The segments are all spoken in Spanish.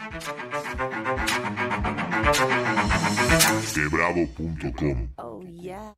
Quebravo.com. Oh yeah.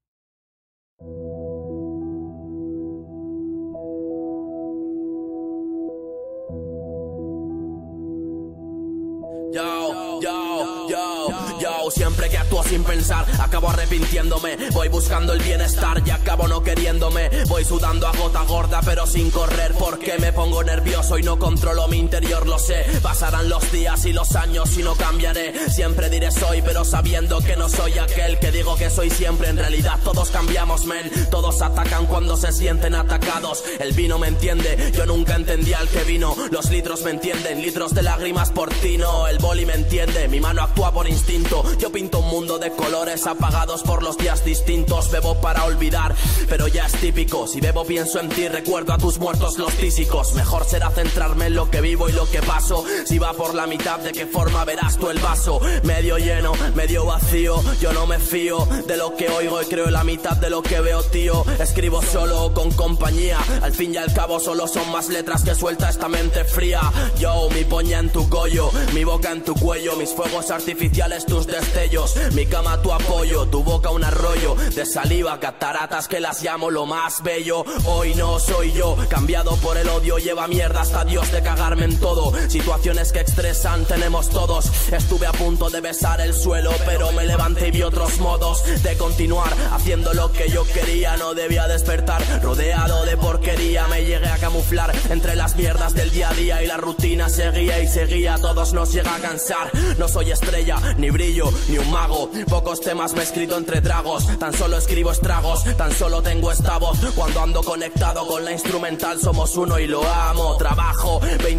Yo, siempre que actúo sin pensar, acabo arrepintiéndome. Voy buscando el bienestar y acabo no queriéndome. Voy sudando a gota gorda pero sin correr, porque me pongo nervioso y no controlo mi interior, lo sé. Pasarán los días y los años y no cambiaré. Siempre diré soy, pero sabiendo que no soy aquel que digo que soy siempre. En realidad todos cambiamos, men. Todos atacan cuando se sienten atacados. El vino me entiende, yo nunca entendí al que vino. Los litros me entienden, litros de lágrimas por ti no. El boli me entiende, mi mano actúa por instinto. Yo pinto un mundo de colores apagados por los días distintos. Bebo para olvidar, pero ya es típico. Si bebo pienso en ti, recuerdo a tus muertos los tísicos. Mejor será centrarme en lo que vivo y lo que paso. Si va por la mitad, ¿de qué forma verás tú el vaso? Medio lleno, medio vacío. Yo no me fío de lo que oigo y creo en la mitad de lo que veo, tío. Escribo solo o con compañía. Al fin y al cabo solo son más letras que suelta esta mente fría. Yo, mi poña en tu collo, mi boca en tu cuello, mis fuegos artificiales, tus destellos, mi cama tu apoyo, tu boca un arroyo de saliva, cataratas que las llamo lo más bello. Hoy no soy yo, cambiado por el odio, lleva mierda hasta Dios de cagarme en todo. Situaciones que estresan tenemos todos. Estuve a punto de besar el suelo, pero me levanté y vi otros modos de continuar haciendo lo que yo quería. No debía despertar rodeado de porquería. Me llegué a camuflar entre las mierdas del día a día y la rutina seguía y seguía. Todos nos llega a cansar. No soy estrella, ni brillo, ni un mago. Pocos temas me he escrito entre tragos. Tan solo escribo estragos, tan solo tengo esta voz. Cuando ando conectado con la instrumental somos uno y lo amo. Trabajo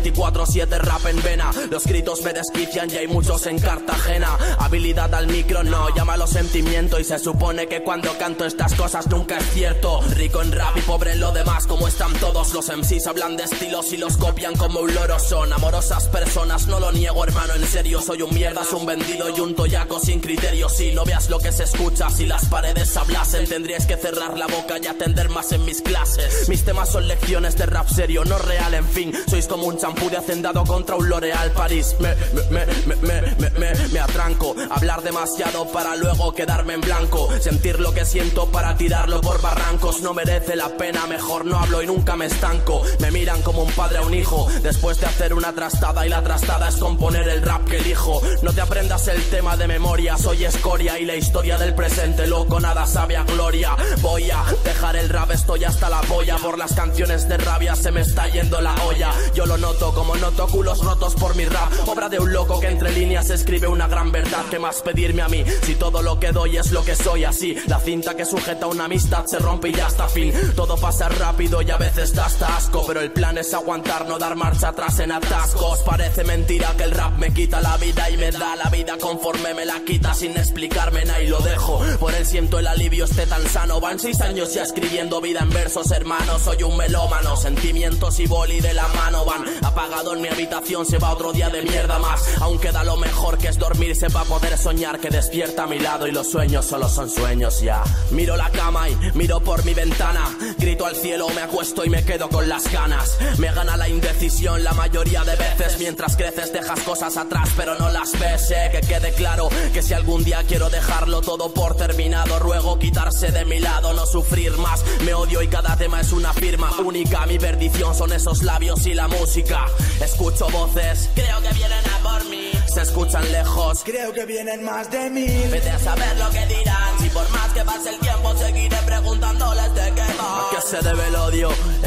24/7, rap en vena. Los gritos me desquician y hay muchos en Cartagena. Habilidad al micro no, llámalo sentimiento. Y se supone que cuando canto estas cosas nunca es cierto. Rico en rap y pobre en lo demás, como están todos. Los MCs hablan de estilos y los copian como un loro. Son amorosas personas, no lo niego hermano, en serio. Soy un mierdas, un vendido y un toyaco sin criterio. Si no veas lo que se escucha, si las paredes hablasen, tendrías que cerrar la boca y atender más en mis clases. Mis temas son lecciones de rap serio, no real, en fin. Sois como un champú de hacendado contra un L'Oreal París. Me atranco, hablar demasiado para luego quedarme en blanco. Sentir lo que siento para tirarlo por barrancos. No merece la pena, mejor no hablo y nunca me estanco. Me miran como un padre a un hijo, después de hacer una trastada, y la trastada es componer el rap que elijo. No te aprendas el tema de memoria, soy escoria y la historia del presente, loco, nada sabe a gloria. Voy a dejar el rap, estoy hasta la polla. Por las canciones de rabia se me está yendo la olla. Yo lo noto como noto culos rotos por mi rap. Obra de un loco que entre líneas escribe una gran verdad. ¿Qué más pedirme a mí? Si todo lo que doy es lo que soy, así. La cinta que sujeta una amistad se rompe y ya está fin. Todo pasa rápido y a veces da hasta asco, pero el plan es aguantar, no dar marcha atrás en atascos. Parece mentira que el rap me quita la vida y me da la vida conforme me la quita sin explicarme nada y lo dejo. Por él siento el alivio, esté tan sano. Van 6 años ya escribiendo vida en versos, hermano. Soy un melómano, sentimientos y boli de la mano van. Apagado en mi habitación, se va otro día de mierda más. Aún queda lo mejor que es dormirse para poder soñar, que despierta a mi lado y los sueños solo son sueños ya. Miro la cama y miro por mi ventana. Grito al cielo, me acuesto y me quedo con las ganas. Me gana la indecisión la mayoría de veces. Mientras creces dejas cosas atrás pero no las ves, que quede claro que si algún día quiero dejarlo todo por terminado, ruego quitarse de mi lado, no sufrir más. Me odio y cada tema es una firma única. Mi perdición son esos labios y la música. Escucho voces, creo que vienen a por mí. Se escuchan lejos, creo que vienen más de mí. Vete a saber lo que dirán. Si por más que pase el tiempo seguiré preguntándoles de qué va. ¿A qué se debe el odio?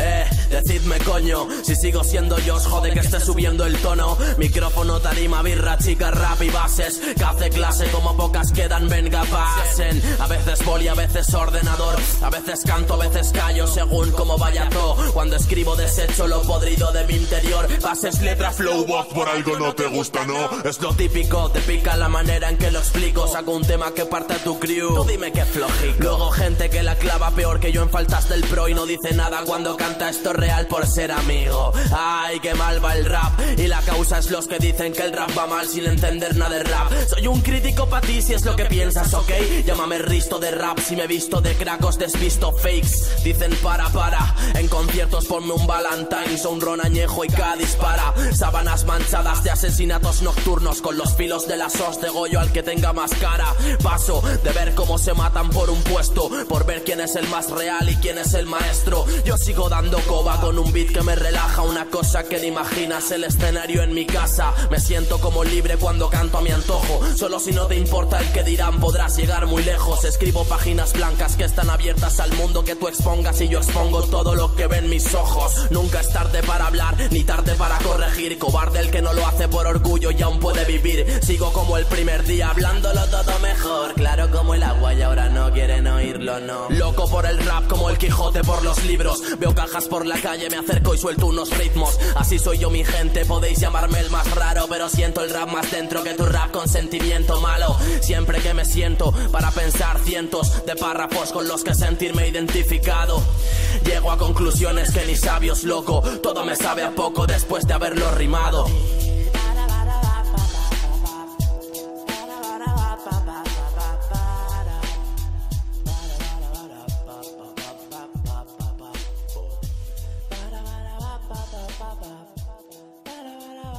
Decidme coño. Si sigo siendo yo, os jode que esté subiendo el tono. Micrófono, tarima, birra, chica, rap y bases. Que hace clase como pocas quedan, venga pasen. A veces boli, a veces ordenador. A veces canto, a veces callo, según como vaya todo. Cuando escribo desecho lo podrido de mi interior. Bases, letra, flow, voz, por algo no te gusta, ¿no? Es lo típico, te pica la manera en que lo explico. Saco un tema que parte a tu crew, tú dime qué flojico. Luego gente que la clava peor que yo en faltas del pro y no dice nada cuando canta esto real. real por ser amigo. Ay, qué mal va el rap. Y la causa es los que dicen que el rap va mal sin entender nada de rap. Soy un crítico pa' ti si es lo que piensas, ok. Llámame risto de rap si me visto de cracos, desvisto fakes. Dicen para, en conciertos ponme un Valentine's o un ron añejo y cada dispara. Sábanas manchadas de asesinatos nocturnos, con los filos de las os de Goyo al que tenga más cara. Paso de ver cómo se matan por un puesto, por ver quién es el más real y quién es el maestro. Yo sigo dando coba con un beat que me relaja, una cosa que ni imaginas, el escenario en mi casa. Me siento como libre cuando canto a mi antojo, solo si no te importa el que dirán podrás llegar muy lejos. Escribo páginas blancas que están abiertas al mundo que tú expongas y yo expongo todo lo que ven mis ojos. Nunca es tarde para hablar, ni tarde para corregir. Cobarde el que no lo hace por orgullo y aún puede vivir. Sigo como el primer día, hablándolo todo mejor, claro como el agua y ahora no quieren oírlo, no. Loco por el rap como el Quijote por los libros. Veo cajas por la calle, me acerco y suelto unos ritmos. Así soy yo mi gente, podéis llamarme el más raro, pero siento el rap más dentro que tu rap con sentimiento malo. Siempre que me siento para pensar cientos de párrafos con los que sentirme identificado. Llego a conclusiones que ni sabios, loco. Todo me sabe a poco después de haberlo rimado.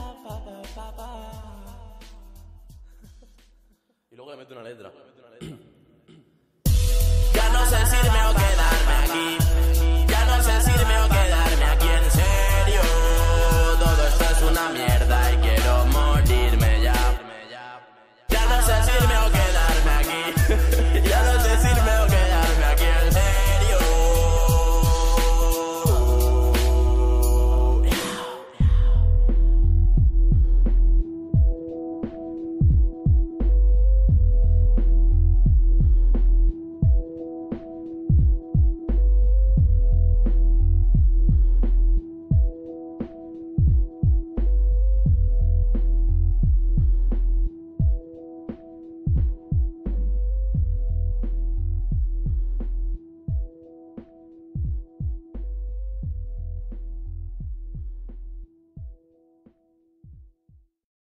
Y luego le meto una letra.